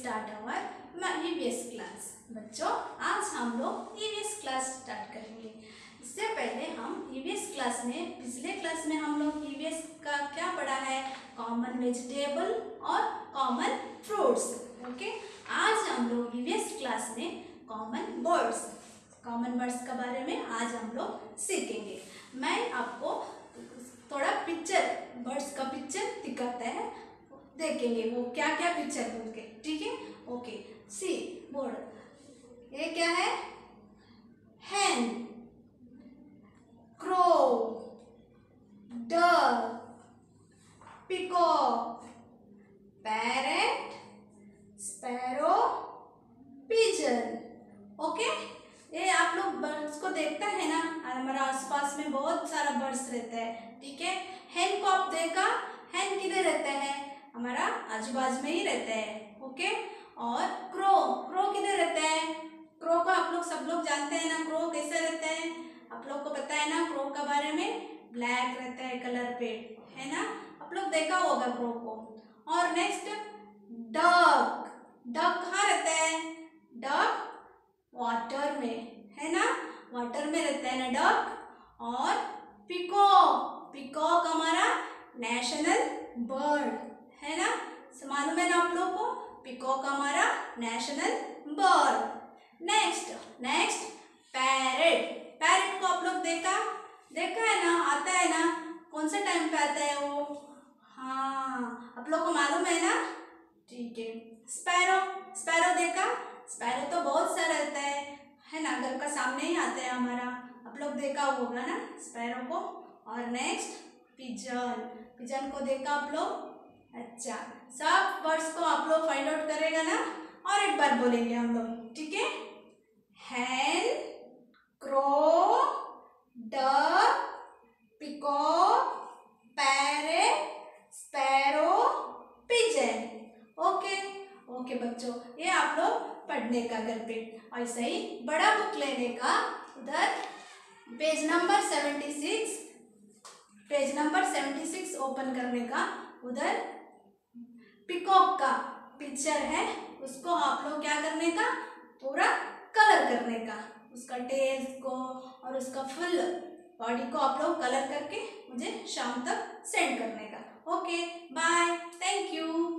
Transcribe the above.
start our EVS class. बच्चों आज हम लोग EVS क्लास स्टार्ट करेंगे। इससे पहले हम EVS क्लास में पिछले क्लास में हम लोग EVS का क्या पढ़ा है, कॉमन वेजिटेबल और कॉमन फ्रूट्स। ओके, आज हम लोग EVS क्लास में कॉमन बर्ड्स का बारे में आज हम लोग सीखेंगे। मैं आपको थोड़ा पिक्चर बर्ड्स का पिक्चर दिखाता है, देखेंगे वो क्या क्या पिक्चर बोल के, ठीक है। ओके, सी बोर्ड, ये क्या है, hen, crow, duck, peacock, parrot, sparrow, pigeon. Okay, ये आप लोग बर्ड्स को देखता है ना, हमारा आसपास में बहुत सारा बर्ड्स रहता है, ठीक है। हैन को आप देखा, हैन किधर रहता है, हमारा आजू बाजू में ही रहता है। ओके, और क्रो किधर रहता है, क्रो को आप लोग सब लोग जानते हैं ना, क्रो कैसे रहता है, आप लोग को पता है ना क्रो के बारे में, ब्लैक रहता है कलर पे, है ना, आप लोग देखा होगा क्रो को। और नेक्स्ट डक कहाँ रहता है, डक वाटर में, है ना, वाटर में रहता है ना डक। और पिकॉक हमारा नेशनल बर्ड है ना, मालूम है ना आप लोगों को, पिकॉक हमारा नेशनल बर्ड। नेक्स्ट पैरेट को आप लोग देखा है ना, आता है ना, कौन से टाइम पे आता है वो, हाँ आप लोग को मालूम है ना, ठीक है। स्पैरो देखा, स्पैरो तो बहुत सारा रहता है ना, घर का सामने ही आता है हमारा, आप लोग देखा होगा ना स्पैरो को। और नेक्स्ट पिजन को देखा आप लोग, अच्छा। सब वर्ड्स को आप लोग फाइंड आउट करेगा ना, और एक बार बोलेंगे हम लोग, ठीक है। Hen, crow, duck, peacock, parrot, sparrow, pigeon. Okay बच्चों, ये आप लोग पढ़ने का घर पे, ऐसा ही बड़ा बुक लेने का, उधर पेज नंबर 76 ओपन करने का, उधर पिकॉक का पिक्चर है, उसको आप लोग क्या करने का, पूरा कलर करने का, उसका टेल को और उसका फुल बॉडी को आप लोग कलर करके मुझे शाम तक सेंड करने का। Okay bye, thank you.